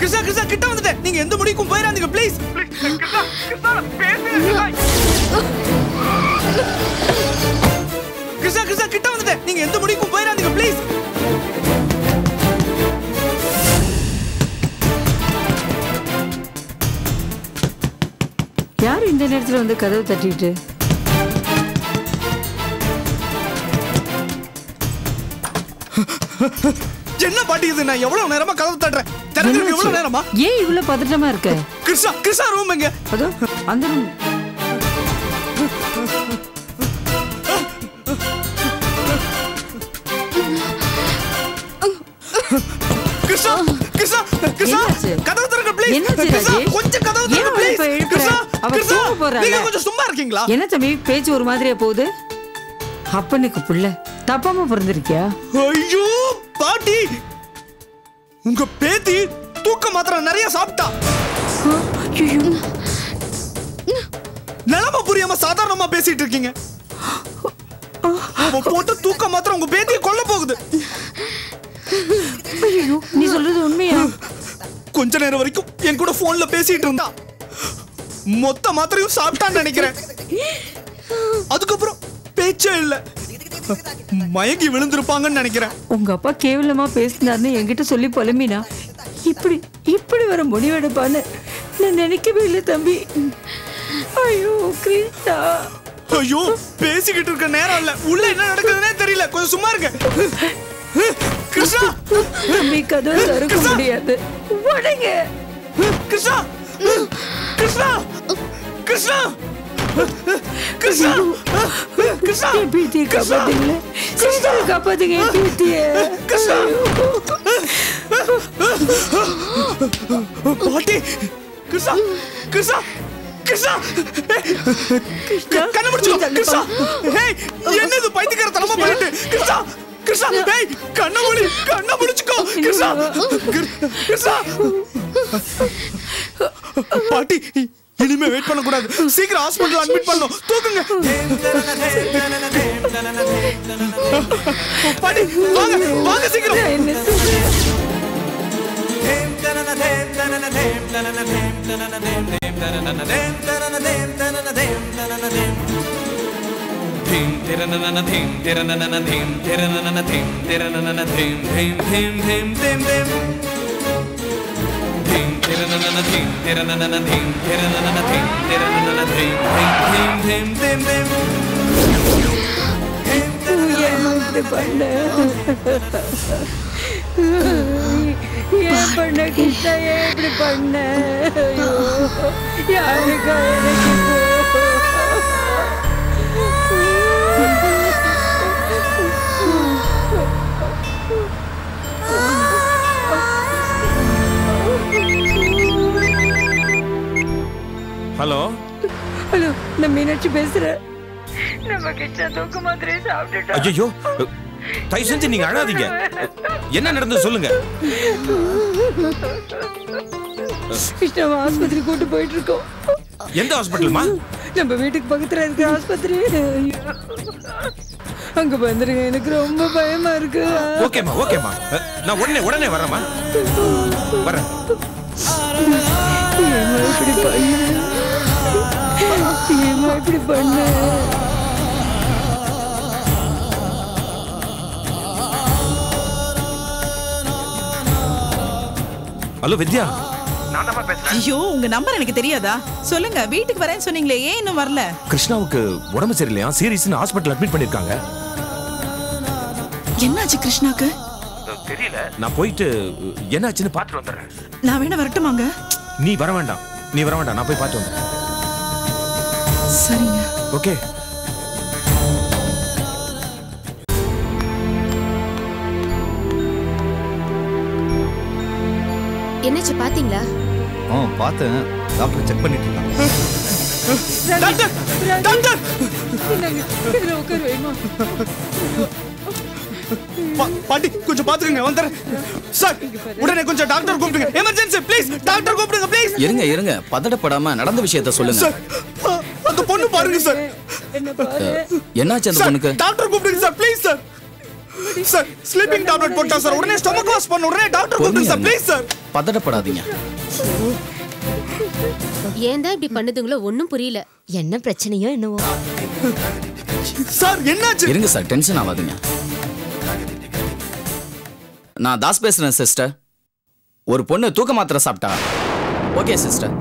கிருஷ்ணா கிருஷ்ணா கிட்ட வந்துட்டேன். நீங்க எந்த முடிக்கும் போயிடாதீங்க ப்ளீஸ். கிருஷ்ணா கிருஷ்ணா பேசுங்க. கிருஷ்ணா கிருஷ்ணா கிட்ட வந்துட்டேன். நீங்க எந்த முடிக்கும் போயிடாதீங்க ப்ளீஸ். யார் இந்த நேரத்துல வந்து கதவு தட்டிட்டு? என்ன பாட்டி இது? நான் எவ்வளவு நேரமா கதவு தட்டுறேன். திறந்துருக்கு எவ்வளவு நேரமா? ஏன் இவ்வளவு பதட்டமா இருக்க? கிருஷ்ணா கிருஷ்ணா ரூம் எங்க? அதோ அந்த ரூம். கிருஷ்ணா கிருஷ்ணா கிருஷ்ணா கதவு திறங்க ப்ளீஸ். கிருஷ்ணா கொஞ்சம் கதவு திறங்க ப்ளீஸ். கிருஷ்ணா கிருஷ்ணா நீங்க கொஞ்சம் சும்மா இருக்கீங்களா? என்ன தம்பி பேச்சு ஒரு மாதிரியா போகுது? அப்பனுக்கு புள்ள தப்பாம பிறந்திருக்கியா? ஐயோ பாட்டி, உங்க பேத்தி தூக்க மாத்திரை நிறைய சாப்பிட்டா. நிலைமை புரியாம சாதாரணமா பேசிட்டு இருக்கீங்க. போட்டு தூக்க மாத்திரை உங்க பேத்தியை கொல்ல போகுது. நீ சொல்றது உண்மையா? கொஞ்ச நேரம் வரைக்கும் என் கூட போன்ல பேசிட்டு இருந்தா. மொத்த மாத்திரையும் சாப்பிட்டான்னு நினைக்கிறேன். அதுக்கப்புறம் பேச்சே இல்ல. மயங்கி விழுந்திருப்பாங்கன்னு நினைக்கிறேன். உங்க அப்பா கேவலமா பேசினார்னு என்கிட்ட சொல்லி புலம்பினா இப்படி இப்படி வர முடிவெடுப்பான்னு நான் நினைக்கவே இல்லை தம்பி. ஐயோ கிருஷ்ணா. ஐயோ பேசிக்கிட்டு இருக்க நேரம் இல்ல. உள்ள என்ன நடக்குதுன்னே தெரியல. கொஞ்சம் சும்மா இருங்க. கிருஷ்ணா தம்பி கதவு திறக்க முடியாது. வடங்க கிருஷ்ணா கிருஷ்ணா கிருஷ்ணா கிருஷ்ணா கிருஷ்ணா பேத்தியை காப்பாத்துங்களே. சீக்கிரம் காப்பாத்துங்க என் பேத்தியை. கிருஷ்ணா பாட்டி. கிருஷ்ணா கிருஷ்ணா கிருஷ்ணா கண்ண முடிச்சு. கிருஷ்ணா ஏய் என்னது பைத்தியக்காரத்தனமா பண்ணிட்டு. கிருஷ்ணா கிருஷ்ணா ஏய் கண்ண முடிச்சுக்கோ. கிருஷ்ணா கிருஷ்ணா பாட்டி இனிமே வெயிட் பண்ண கூடாது. சீக்கிரம் ஹாஸ்பிடல் அட்மிட் பண்ணனும். தூக்குங்க பாட்டி. வாங்க வாங்க சீக்கிரம். ஏன் பண்ண கிருஷ்ணா? ஏன் இப்படி பண்ண? யாருக்கா எனக்கு ஹலோ ஹலோ, நான் மீனாட்சி பேசுறேன். நம்ம கிருஷ்ணா தூக்க மாத்திரை சாப்பிட்டுட்டா. ஐயோ தயவு செஞ்சு நீங்க அழாதீங்க. என்ன நடந்தது சொல்லுங்க. கிருஷ்ணா ஆஸ்பத்திரி கூட்டு போயிட்டு இருக்கோம். எந்த ஹாஸ்பிட்டல்மா? நம்ம வீட்டுக்கு பக்கத்துல இருக்கிற ஆஸ்பத்திரி. அங்க வந்துருங்க, எனக்கு ரொம்ப பயமா இருக்கு. ஓகேமா ஓகேமா, நான் உடனே வரேம்மா. வரேன். இப்படி பண்ண இப்படி பண்ண. ஹலோ வித்யா. ஐயோ உங்க நம்பர் எனக்கு தெரியாதா? சொல்லுங்க. வீட்டுக்கு வரேன்னு சொன்னீங்களே, ஏன் இன்னும் வரல? கிருஷ்ணாவுக்கு உடம்பு சரியில்லையா, சீரியஸ்னு ஹாஸ்பிடல் அட்மிட் பண்ணிருக்காங்க. என்னாச்சு கிருஷ்ணாக்கு? தெரியல. நான் போயிட்டு என்னாச்சுன்னு பார்த்துட்டு வந்துடுறேன். நான் வேணா வரட்டுமாங்க? நீ வர வேண்டாம், நான் போய் பார்த்து வந்துடுறேன். சரிங்க. ஓகே. என்னாச்சு பாத்தீங்களா? பார்த்தேன். டாக்டர் செக் பண்ணிட்டு இருக்காங்க. டாக்டர் டாக்டர் இதுல உட்காரு வைமா. பாட்டி கொஞ்சம் பாத்துக்கங்க, வந்துறேன் சார். உடனே கொஞ்சம் டாக்டர் கூப்பிடுங்க. Emergency please. டாக்டர் கூப்பிடுங்க ப்ளீஸ். இருங்க பதட்டப்படாம நடந்த விஷயத்தை சொல்லுங்க சார். அந்த பொண்ணு பாருங்க சார். என்ன பாரு. என்னாச்சு அந்த பொண்ணுக்கு? டாக்டர் கூப்பிடுங்க sir please sir. Sir sleeping tablet போட்டா சார். உடனே ஸ்டொமக் வாஷ் பண்ணு. உடனே டாக்டர் கூப்பிடுங்க சார் ப்ளீஸ் சார். பதட்டப்படாதீங்க. ஏன் தான் இப்படி பண்ணுதுங்களோ ஒன்னும் புரியல. என்ன பிரச்சனையோ என்னவோ. சார் என்னாச்சு? இருங்க சார், டென்ஷன் ஆகாதீங்க. நான் தாஸ் பேசுறேன் சிஸ்டர். ஒரு பொண்ணு தூக்க மாத்திரை சாப்பிட்டா. Okay sister.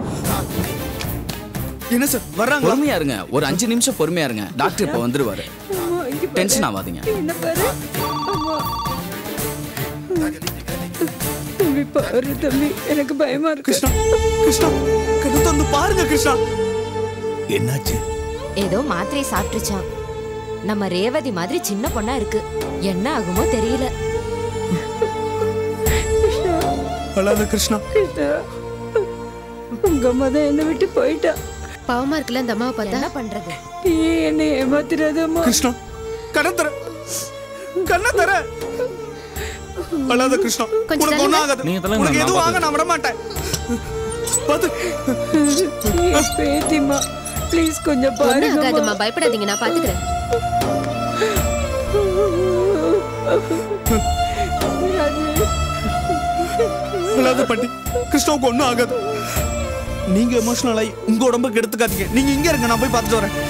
என்ன சார் வர்றாங்க? பொறுமையா இருங்க, ஒரு 5 நிமிஷம் பொறுமையா இருங்க. டாக்டர் இப்ப வந்துருவாரு. டென்ஷன் ஆகாதீங்க. என்ன பாரு. தம்பி பாரு தம்பி, எனக்கு பயமா இருக்கு. கிருஷ்ணா கிருஷ்ணா கண்ணு திறந்து பாருங்க கிருஷ்ணா. என்னாச்சு? ஏதோ மாத்திரை சாப்பிட்டுச்சான். நம்ம ரேவதி மாதிரி சின்ன பொண்ணா இருக்கு. என்ன ஆகுமோ தெரியல. அழாத கிருஷ்ணா. கிருஷ்ணா, உங்க அம்மா தான் என்னை விட்டு போயிட்டா. பாவமா இருக்குல்ல அந்த அம்மாவை பார்த்தா. என்ன பண்றது? நீ என்னை ஏமாத்திராதம்மா. கிருஷ்ணா கண்ணை தர, கண்ணை தர. அழாத கிருஷ்ணா, உனக்கு ஒண்ணும் ஆகாது. உனக்கு எதுவும் ஆக நான் விட மாட்டேன். பாத்து பேத்திமா, ப்ளீஸ் கொஞ்சம் பாருங்க. பயப்படாதீங்க, நான் பாத்துக்கிறேன். அழாத பாட்டி, கிருஷ்ணாவுக்கு ஒண்ணும் ஆகாது. நீங்க எமோஷனல் ஆகி உங்க உடம்புக்கு எடுத்துக்காதீங்க. நீங்க இங்க இருங்க, நான் போய் பார்த்துட்டு வரேன்.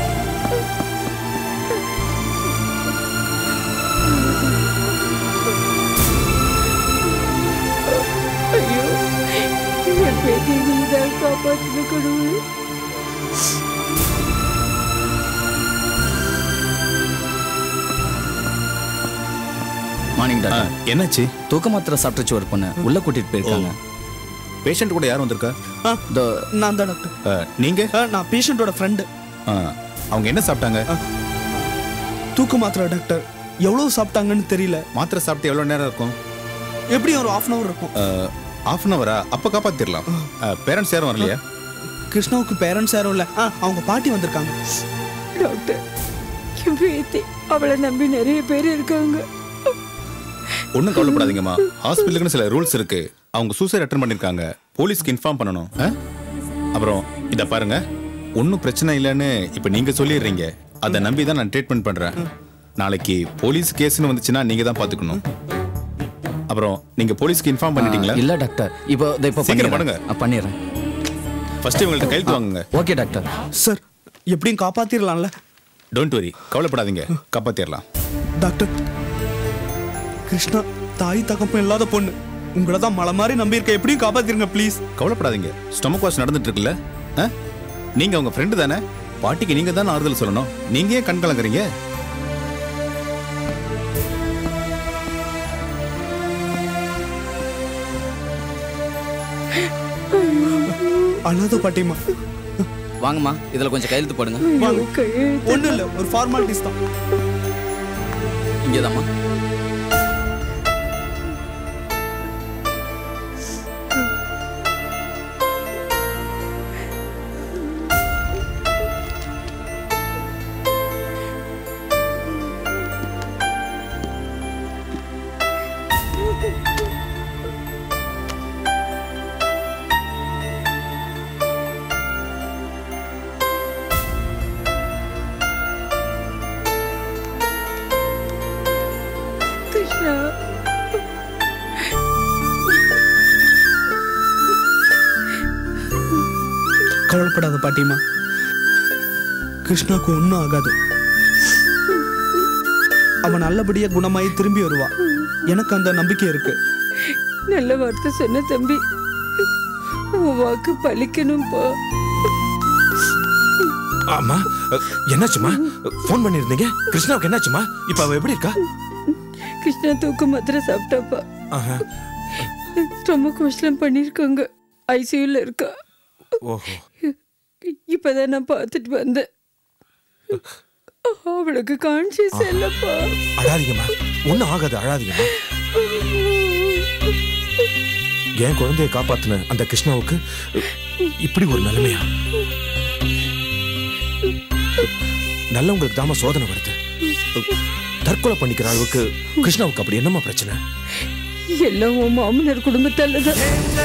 ஐயோ, என் பேத்தி நீதான் காப்பாற்றின கடவுள். Morning doctor. என்னாச்சு? தூக்க மாத்திரை சாப்பிட்டுச்சு ஒரு பொண்ணு உள்ள கூட்டிட்டு போயிருக்காங்க. பேஷண்ட் கூட யார் வந்திருக்கா? நான் தான் டாக்டர். நீங்க? நான் பேஷண்டோட ஃப்ரெண்டு. அவங்க என்ன சாப்பிட்டாங்க? தூக்க மாத்திரை டாக்டர். எவ்வளவு சாப்பிட்டாங்கன்னு தெரியல. மாத்திரை சாப்பிட்டு எவ்வளவு நேரம் இருக்கும்? எப்படி ஒரு 1/2 hour இருக்கும். 1/2 hour? அப்ப காப்பாத்திரலாம். பேரண்ட்ஸ் யாரும் வரலையா? கிருஷ்ணாவுக்கு பேரண்ட்ஸ் யாரும் இல்ல. அவங்க பாட்டி வந்திருக்காங்க. டாக்டர், என் பேத்தி, அவளை நம்பி நிறைய பேர் இருக்காங்க. ஒன்றும் கவலைப்படாதீங்கம்மா. ஹாஸ்பிட்டலுக்குன்னு சில ரூல்ஸ் இருக்கு. அவங்க சூசைட் அட்டெண்ட் பண்ணிருக்காங்க. போலீஸ்க்கு இன்ஃபார்ம் பண்ணணும். அப்புறம் இத பாருங்க, ஒன்றும் பிரச்சனை இல்லைன்னு இப்ப நீங்க சொல்லிடுறீங்க. அதை நம்பி தான் நான் ட்ரீட்மெண்ட் பண்றேன். நாளைக்கு போலீஸ் கேஸ்னு வந்துச்சுன்னா நீங்க தான் பாத்துக்கணும். அப்புறம் நீங்க போலீஸ்க்கு இன்ஃபார்ம் பண்ணிட்டீங்களா? இல்ல டாக்டர். இப்போ சீக்கிரம் பண்ணுங்க. பண்ணிடுறேன். ஃபர்ஸ்ட் இவங்கள்ட்ட கையெழுத்து வாங்குங்க. Okay doctor. சார் எப்படியும் காப்பாத்திரலாம்ல? டோன்ட் வரி, கவலைப்படாதீங்க, காப்பாத்திரலாம். டாக்டர், கிருஷ்ணா தாய் தகப்பம் இல்லாத பொண்ணு. உங்களை தான் மலை மாதிரி நம்பியிருக்க. எப்படியும் காப்பாத்திருங்க ப்ளீஸ். கவலைப்படாதீங்க, ஸ்டொமக் வாஷ் நடந்துட்டு இருக்குல்ல. நீங்க அவங்க ஃப்ரெண்டு தானே. பாட்டிக்கு நீங்க தான் ஆறுதல் சொல்லணும். நீங்க ஏன் கண் கலங்குறீங்க? அழாத பாட்டிமா. வாங்கம்மா, இதுல கொஞ்சம் கையெழுத்து போடுங்க. ஒண்ணும் இல்ல, ஒரு ஃபார்மாலிட்டிஸ் தான். இங்கேதாம்மா. கவலைப்படாத பாட்டிமா, கிருஷ்ணாக்கு ஒன்றும் ஆகாது. அவன் நல்லபடியா குணமாயி திரும்பி வருவா. எனக்கு அந்த நம்பிக்கை இருக்கு. நல்ல வார்த்தை சொன்ன தம்பி. உன் வாக்கு பலிக்கணும்பா. அம்மா, என்னாச்சுமா? ஃபோன் பண்ணிருந்தீங்க. கிருஷ்ணாவுக்கு என்னாச்சுமா? இப்ப அவ எப்படி இருக்கா? கிருஷ்ணா தூக்க மாத்திரை சாப்பிட்டாப்பா. ஸ்டொமக் வாஷ்லாம் பண்ணிருக்காங்க. ஐசியூல இருக்கா. ஓஹோ. இப்பதான் நான் பார்த்துட்டு வந்தேன். அவளுக்கு கான்சியஸ் இல்லப்பா. அழாதீங்கம்மா, ஒன்னும் ஆகாது, அழாதீங்கம்மா. என் குழந்தைய காப்பாத்துன அந்த கிருஷ்ணாவுக்கு இப்படி ஒரு நிலைமையா? நல்லவங்களுக்கு தாம சோதனை வருது. தற்கொலை பண்ணிக்கிற அளவுக்கு கிருஷ்ணாவுக்கு அப்படி என்னமா பிரச்சனை? எல்லாம் உன் மாமனார் குடும்பத்தாலதான்.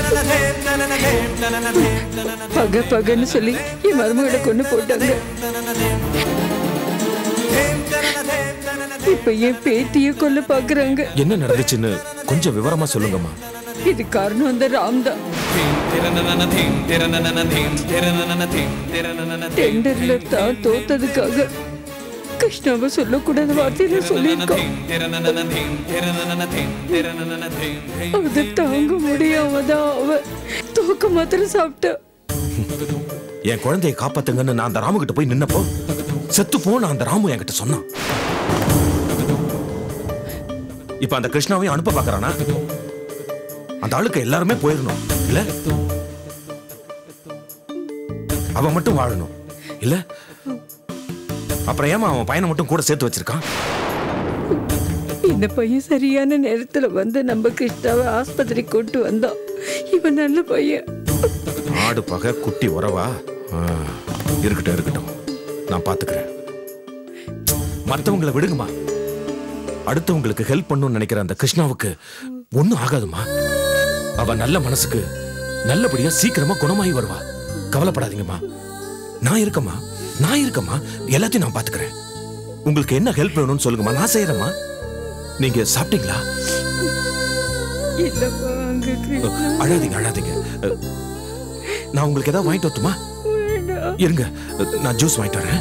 பகன்னு சொல்லி என் மருமகளை கொண்டு போட்டாங்க. இப்ப என் பேத்திய கொல்ல பாக்குறாங்க. என்ன நடந்துச்சுன்னு கொஞ்சம் விவரமா சொல்லுங்கம்மா. இது காரணம் அந்த ராம் தான். டெண்டர்ல தான் தோத்ததுக்காக கிருஷ்ணாவை சொல்லக்கூடாத வார்த்தையில சொல்லியிருக்கான். அது தாங்க முடியாம தான் அவ தூக்க மாத்திரம் சாப்பிட்டா. என் குழந்தையை காப்பாத்துங்கன்னு நான் அந்த ராமு கிட்ட போய் நின்னப்போ செத்து போன அந்த ராமு என்கிட்ட சொன்னான். இப்ப அந்த கிருஷ்ணாவையும் அனுப்ப பாக்குறானா? அந்த ஆளுக்கு எல்லாருமே போயிடணும் இல்ல, அவன் மட்டும் வாழணும் இல்ல, அப்புறம் ஏமா அவன் பையனை மட்டும் கூட சேர்த்து வச்சிருக்கான்? இந்த பையன் சரியான நேரத்துல வந்து நம்ம கிருஷ்ணாவை ஆஸ்பத்திரி கூட்டு வந்தான். இவன் நல்ல பையன். ஆடு பகை குட்டி உறவா? இருக்கட்டும் இருக்கட்டும், நான் பாத்துக்கிறேன். மற்றவங்களை விடுங்கம்மா. அடுத்தவங்களுக்கு ஹெல்ப் பண்ணணும்னு நினைக்கிற அந்த கிருஷ்ணாவுக்கு ஒண்ணும் ஆகாதுமா. அவ நல்ல மனசுக்கு நல்லபடியா சீக்கிரமா குணமாயி வருவா. கவலைப்படாதீங்கம்மா. நான் இருக்கம்மா, நான் இருக்கம்மா. எல்லாத்தையும் நான் பாத்துக்கிறேன். உங்களுக்கு என்ன ஹெல்ப் வேணும்னு சொல்லுங்கம்மா, நான் செய்யறேம்மா. நீங்க சாப்பிட்டீங்களா? அழாதீங்க அழாதீங்க. நான் உங்களுக்கு ஏதாவது வாங்கிட்டு வரட்டுமா? இருங்க, நான் ஜூஸ் வாங்கிட்டு வரேன்.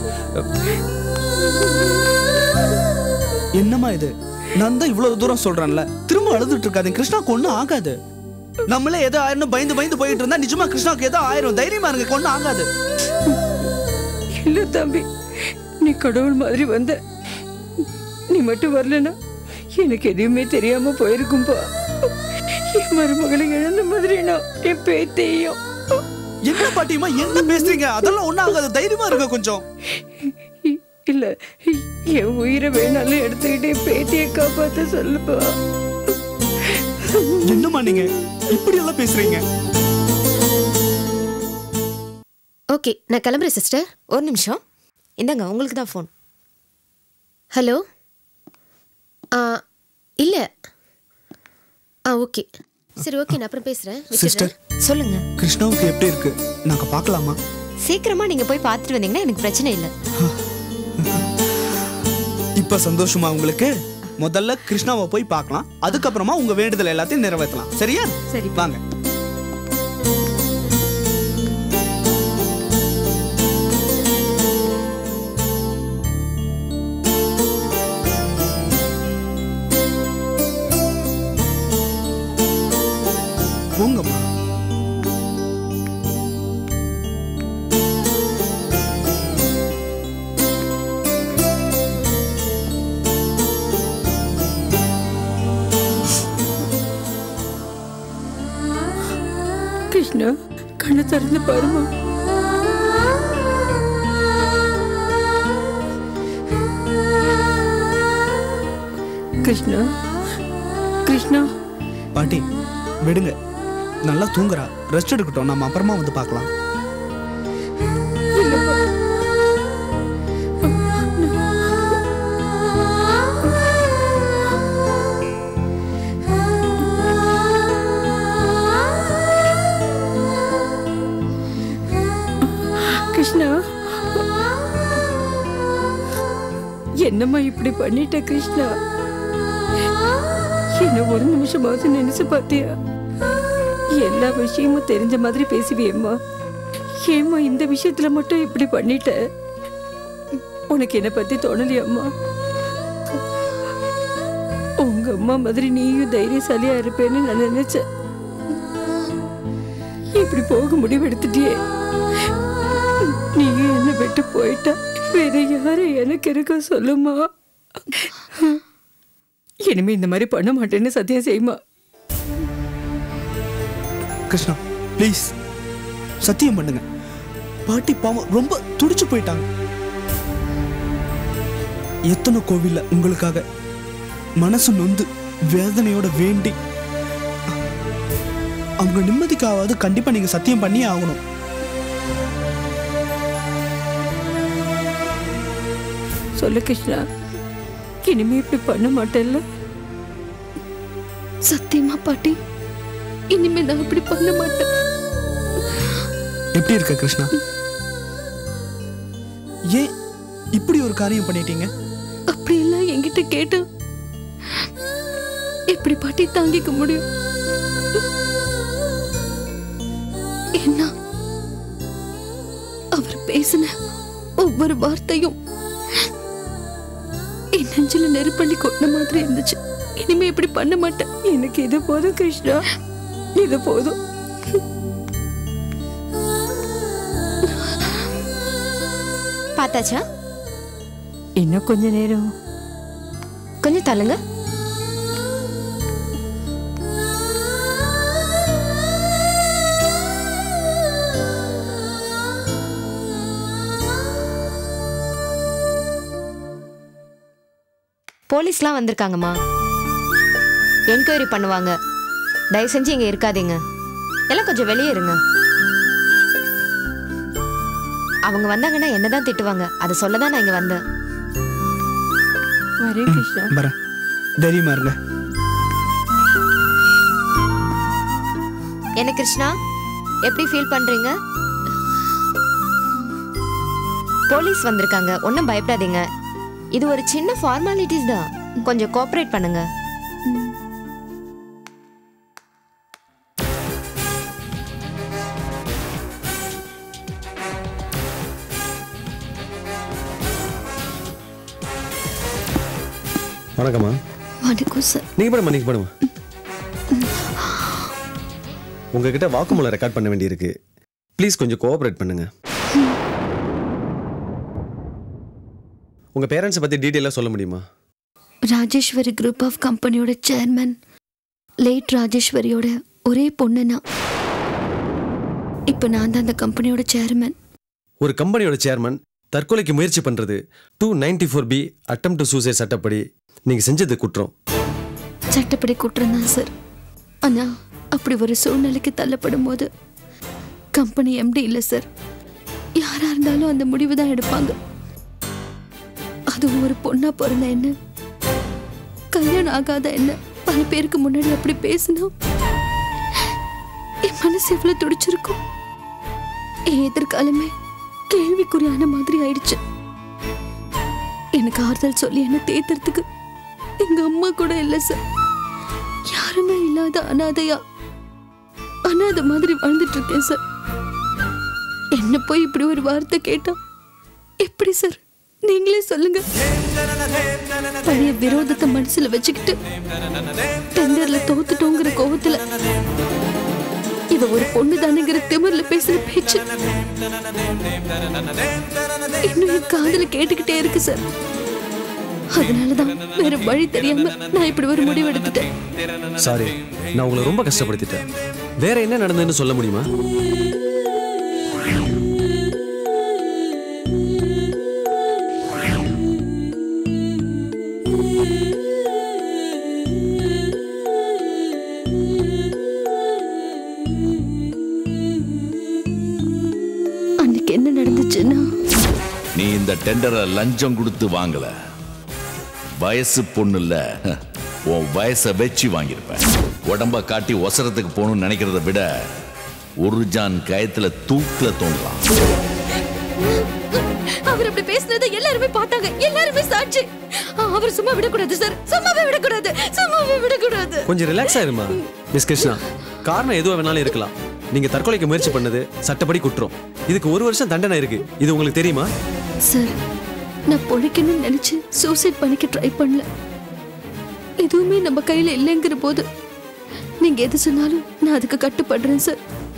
என்னம்மா இது? நான் தான் இவ்வளவு தூரம் சொல்றேன்ல, திரும்ப அழுதுட்டு இருக்காதீங்க. கிருஷ்ணாக்கு ஒண்ணும் ஆகாது. நம்மளே ஏதோ ஆயிரம் பயந்து பயந்து போயிட்டு இருந்தா நிஜமா கிருஷ்ணாக்கு ஏதோ ஆயிரம். தைரியமா இருங்க, ஒண்ணும் ஆகாது. இல்ல தம்பி, நீ கடவுள் மாதிரி வந்த. நீ மட்டும் வரலனா எனக்கு எதுவுமே தெரியாம போயிருக்கும்பா. என் மருமகளை இழந்த மாதிரி நான் என் பேத்தையும். என்ன பாட்டியம்மா என்ன பேசுறீங்க? அதெல்லாம் ஒண்ணும் ஆகாது, தைரியமா இருங்க கொஞ்சம். இல்ல, என் உயிரை வேணாலும் எடுத்துக்கிட்டே பேத்தியை காப்பாத்த சொல்லுப்பா. என்னம்மா நீங்க இப்படி எல்லாம் பேசுறீங்க? ஓகே, நான் கிளம்புறேன் சிஸ்டர். ஒரு நிமிஷம் இந்தாங்க, உங்களுக்கு தான் ஃபோன். ஹலோ. இல்ல. ஓகே சரி, ஓகே, நான் அப்புறம் பேசுறேன். சிஸ்டர் சொல்லுங்க. கிருஷ்ணாவுக்கு எப்படி இருக்கு? நாங்க பார்க்கலாமா? சீக்கிரமா நீங்க போய் பார்த்துட்டு வந்தீங்கன்னா எனக்கு பிரச்சனை இல்லை. இப்ப சந்தோஷமா உங்களுக்கு? முதல்ல கிருஷ்ணாவை போய் பார்க்கலாம், அதுக்கப்புறமா உங்க வேண்டுதல் எல்லாத்தையும் நிறைவேற்றலாம். சரியா? சரி, வாங்க. போங்கம்மா. கிருஷ்ணா, கண்ணை திறந்து பாருமா. கிருஷ்ணா, கிருஷ்ணா. பாட்டி விடுங்க, நல்லா தூங்குறா, ரெஸ்ட் எடுக்கட்டும். நம்ம அப்புறமா வந்து பார்க்கலாம். கிருஷ்ணா, என்னம்மா இப்படி பண்ணிட்ட கிருஷ்ணா? என்ன ஒரு நிமிஷமாவது நினைச்சு பாத்தியா? எல்லா விஷயமும் தெரிஞ்ச மாதிரி பேசுவியம்மா. ஏம்மா இந்த விஷயத்துல மட்டும் இப்படி பண்ணிட்ட? உனக்கு என்ன பத்தி தோணலையம்மா? உங்க அம்மா மாதிரி நீயும் தைரியசாலியா இருப்பேன்னு நான் நினைச்சேன். இப்படி போக முடிவு எடுத்துட்டியே. நீயும் என்ன விட்டு போயிட்டா வேற யாரு எனக்கு இருக்க சொல்லுமா? இனிமே இந்த மாதிரி பண்ண மாட்டேன்னு சத்தியம் செய்யுமா? கிருஷ்ணா ப்ளீஸ் சத்தியம் பண்ணுங்க. பாட்டி பாவம் ரொம்ப துடிச்சு போயிட்டாங்க. எத்தனை கோவில்ல உங்களுக்காக மனசு நொந்து வேதனையோட வேண்டி, அவங்க நிம்மதிக்காவது கண்டிப்பா நீங்க சத்தியம் பண்ணியே ஆகணும். சொல்லு கிருஷ்ணா, இனிமே இப்படி பண்ண மாட்டேன்ல? சத்தியமா பாட்டி, இனிமே நான் இப்படி பண்ண மாட்டேன். எப்படி இருக்க கிருஷ்ணா? ஏன் இப்படி ஒரு காரியம் பண்ணிட்டீங்க? அப்படி எல்லாம் என்கிட்ட கேட்டு எப்படி பாட்டி தாங்கிக்க முடியும்? என்ன அவர் பேசின ஒவ்வொரு வார்த்தையும் என் நெஞ்சில நெருப்பள்ளி கொட்டின மாதிரி இருந்துச்சு. இனிமே இப்படி பண்ண மாட்டேன். எனக்கு இது போதும் கிருஷ்ணா, இது போதும். பார்த்தாச்சா? இன்னும் கொஞ்ச நேரம். கொஞ்சம் தள்ளுங்க. போலீஸ்லாம் வந்திருக்காங்கம்மா. என்கொயரி பண்ணுவாங்க. தயவு செஞ்சு இங்க இருக்காதீங்க. எல்லாம் கொஞ்சம் வெளியே இருங்க. அவங்க வந்தாங்கன்னா என்னதான் திட்டுவாங்க. அதை சொல்லதான் நான் இங்க வந்தேன். வரேன் கிருஷ்ணா. வரேன். தைரியமா இருங்க. என்ன கிருஷ்ணா, எப்படி ஃபீல் பண்றீங்க? போலீஸ் வந்திருக்காங்க, ஒன்றும் பயப்படாதீங்க. இது ஒரு சின்ன ஃபார்மாலிட்டிஸ் தான். கொஞ்சம் கோஆபரேட் பண்ணுங்க. வணக்கம்மா. வணக்கம் சார். நீங்க படுமா. உங்ககிட்ட வாக்குமூலம் ரெக்கார்ட் பண்ண வேண்டியிருக்கு. ப்ளீஸ் கொஞ்சம் கோஆபரேட் பண்ணுங்க. உங்க பேரண்ட்ஸை பத்தி டீட்டெயிலாக சொல்ல முடியுமா? ராஜேஸ்வரி குரூப் ஆஃப் கம்பெனியோட சேர்மன் லேட் ராஜேஸ்வரியோட ஒரே பொண்ணுனா. இப்போ நான் தான் அந்த கம்பெனியோட சேர்மன். ஒரு கம்பெனியோட சேர்மன் தற்கொலைக்கு முயற்சி பண்றது 294B அட்டெம்ப்ட் டு சூசைட் சட்டப்படி நீங்க செஞ்சது குற்றம். சட்டப்படி குற்றம் தான் சார். ஆனா அப்படி ஒரு சூழ்நிலைக்கு தள்ளப்படும் போது கம்பெனி எம்டி இல்லை சார். யாரா இருந்தாலும் அந்த முடிவு தான் எடுப்பாங்க. அதுவும் ஒரு பொண்ணா பிறந்த என்ன, கல்யாணம் ஆகாத என்ன பல பேருக்கு முன்னாடி அப்படி பேசினா என் மனசு எவ்வளவு துடிச்சிருக்கும். என் எதிர்காலமே கேள்விக்குறியான மாதிரி ஆயிடுச்சு. எனக்கு ஆறுதல் சொல்லி என்ன தேத்துறதுக்கு எங்க அம்மா கூட இல்லை சார். யாருமே இல்லாத அனாதை மாதிரி வாழ்ந்துட்டு இருக்கேன் சார். என்ன போய் இப்படி ஒரு வார்த்தை கேட்டா எப்படி சார்? நீங்களே சொல்லுங்க. பழைய விரோதத்தை மனசுல வச்சுக்கிட்டு டெண்டர்ல தோத்துட்டோங்கிற கோவத்துல இவ ஒரு பொண்ணு தானேங்கிற திமிர்ல பேசுற பேச்சு இன்னும் என் காதுல கேட்டுக்கிட்டே இருக்கு சார். அதனாலதான் வேற வழி தெரியாம நான் இப்படி ஒரு முடிவு எடுத்துட்டேன். சாரி, நான் உங்களை ரொம்ப கஷ்டப்படுத்திட்டேன். வேற என்ன நடந்ததுன்னு சொல்ல முடியுமா? அன்னைக்கு என்ன நடந்துச்சுன்னா, நீ இந்த டெண்டரை லஞ்சம் கொடுத்து வாங்கல, வயசு பொண்ணு இல்ல, உன் வயசை வச்சு வாங்கியிருப்ப. உடம்ப காட்டி ஒசரத்துக்கு போகணும்னு நினைக்கிறத விட ஒரு ஜான் கயத்துல தூக்குல தோன்றலாம். அவர் அப்படி பேசுனதை எல்லாருமே பார்த்தாங்க, எல்லாருமே சாட்சி. அவர் சும்மா விடக்கூடாது சார், சும்மாவே விடக்கூடாது. கொஞ்சம் ரிலாக்ஸ் ஆயிருமா மிஸ் கிருஷ்ணா. காரணம் எதுவா வேணாலும் இருக்கலாம். நீங்க தற்கொலைக்கு முயற்சி பண்ணது சட்டப்படி குற்றம். இதுக்கு 1 வருஷம் தண்டனை இருக்கு. இது உங்களுக்கு தெரியுமா? சார், நான் பொழைக்கணும்னு நினைச்சு சூசைட் பண்ணிக்க ட்ரை பண்ணல. எதுவுமே நம்ம கையில இல்லைங்கிற போது நீங்க எது சொன்னாலும் நான் அதுக்கு கட்டுப்படுறேன் சார்.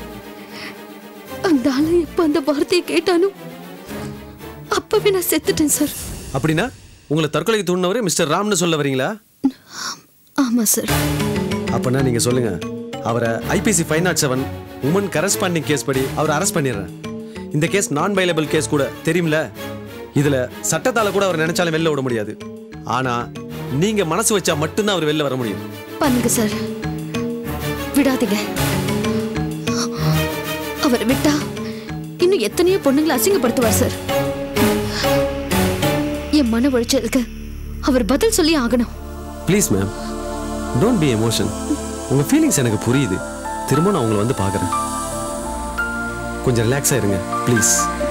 அந்த ஆளு எப்ப அந்த வார்த்தையை கேட்டாலும் அப்பவே நான் செத்துட்டேன் சார். அப்படின்னா உங்களை தற்கொலைக்கு தூண்டினவரே மிஸ்டர் ராம்னு சொல்ல வரீங்களா? ஆமா சார். அப்பனா நீங்க சொல்லுங்க. அவரை IPC 507 உமன் கரஸ்பாண்டிங் கேஸ் படி அவரை அரெஸ்ட் பண்ணிடுறேன். இந்த கேஸ் நான் பைலபிள் கேஸ் கூட தெரியும்ல. இதுல சட்டத்தால கூட அவர் நினைச்சாலும் வெளில விட முடியாது. ஆனா நீங்க மனசு வச்சா மட்டும்தான் அவர் வெளில வர முடியும். பண்ணுங்க சார், விடாதீங்க. அவர் விட்டா இன்னும் எத்தனையோ பொண்ணுங்களை அசிங்கப்படுத்துவார் சார். என் மன உளைச்சலுக்கு அவர் பதில் சொல்லி ஆகணும். Please ma'am, don't be emotion. உங்க ஃபீலிங்ஸ் எனக்கு புரியுது. திரும்ப நான் உங்களை வந்து பார்க்குறேன். கொஞ்சம் ரிலாக்ஸாக இருங்க ப்ளீஸ்.